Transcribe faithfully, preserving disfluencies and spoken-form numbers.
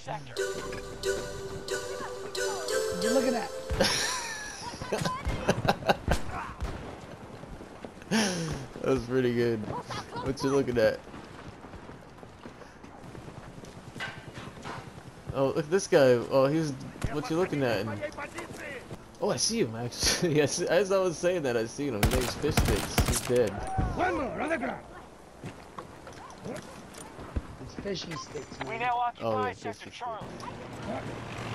sector. What you looking at? That was pretty good. What you looking at? Oh, look at this guy. Oh, he's. What you looking at? And, oh, I see him actually. Yes, as I was saying that, I seen him. His name's Fish Sticks. He's dead. It's fishing sticks, man. We now occupy Oh, yeah, sector fish Charlie.